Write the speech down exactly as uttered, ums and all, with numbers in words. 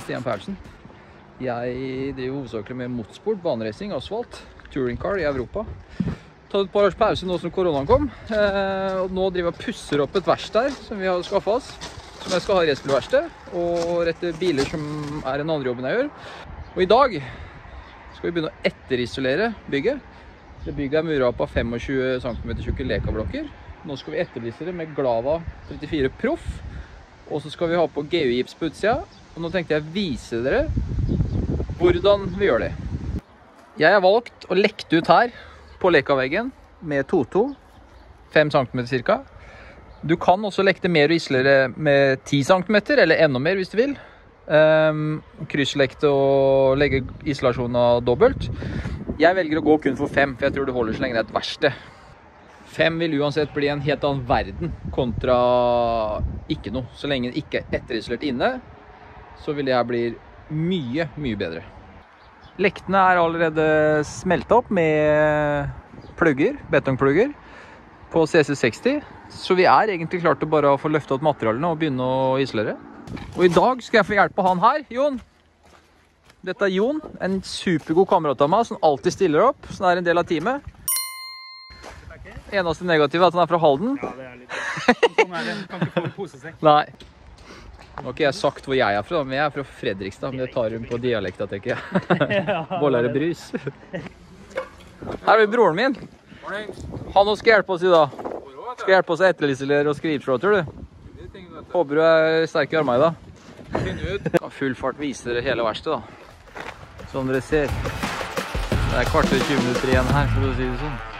Stian Paulsen. Jeg driver hovedsakelig med motorsport, baneracing, asfalt, touring car i Europa. Tatt et par års pause nå som koronaen kom. Eh, og nå driver jeg og pusser opp et verksted her som vi har skaffet oss. Som jeg skal ha i racerbilverksted, og rette biler som er en andre jobben jeg gjør. Og i dag skal vi begynne å etterisolere bygget. Det bygget er muret opp av tjuefem centimeter tjukke lekablokker. Nå skal vi etterisolere med Glava trettifire Proff. Og så skal vi ha på G U-gips på utsida. Og nå tenkte jeg vise dere hvordan vi gjør det. Jeg har valgt å lekte ut her på lekaveggen med to to, fem centimeter cirka. Du kan også lekte mer og isolere med ti centimeter, eller enda mer hvis du vil. Um, krysslekte og legge isolasjon av dobbelt. Jeg velger å gå kun for fem, for jeg tror det holder så lenge det er et verksted. Fem vil uansett bli en helt annen verden kontra ikke noe. Så lenge det ikke er etterisolert inne, så vil det her bli mye, mye bedre. Lektene er allerede smeltet opp med plugger, betongplugger på C C seksti. Så vi er egentlig klart til bare å få løftet opp materialene og begynne å isolere. Og i dag skal jeg få hjelp av han her, Jon. Dette er Jon, en supergod kamerat av meg som alltid stiller opp, som er en del av teamet. Eneste negative er at han er fra Halden. Ja, det er litt sånn er det. Kan ikke få en posesekk. Nei. Nå har ikke jeg sagt hvor jeg er fra, men jeg er fra Fredrikstad, men det tar hun på dialekta, tenker jeg. Bollere brus. Her er broren min. Han også skal hjelpe oss i dag. Skal hjelpe oss å etterisolere og skrive fra, tror du? Håper du er sterk i armene i dag. Full fart viser dere hele verkstedet da. Som dere ser. Det er kvart og tjue minutter igjen her, for å si det sånn.